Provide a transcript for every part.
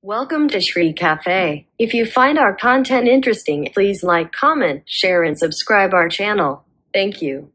Welcome to Shree Cafe. If you find our content interesting, please like, comment, share, and subscribe our channel. Thank you.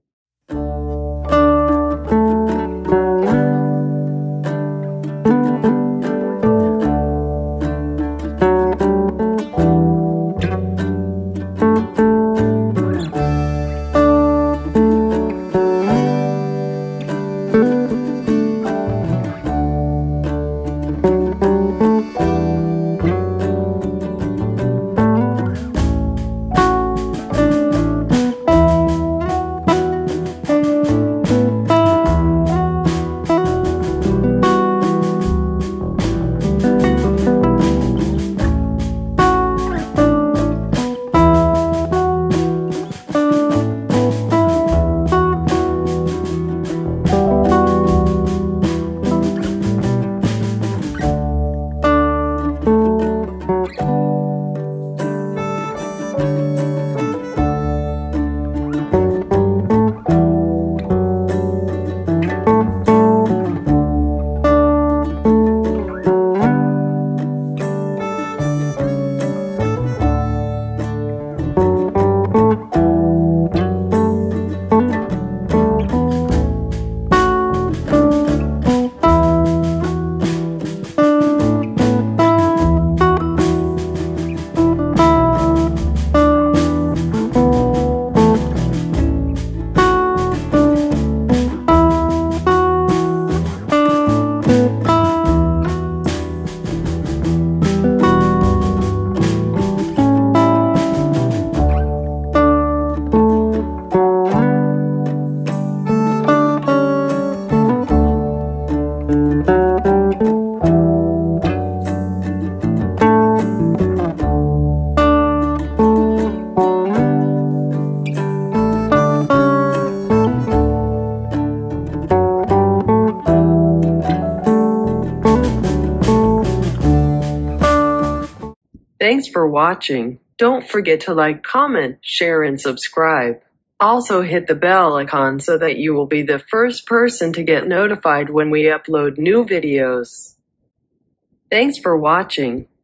Thanks for watching. Don't forget to like, comment, share, and subscribe. Also hit the bell icon so that you will be the first person to get notified when we upload new videos. Thanks for watching.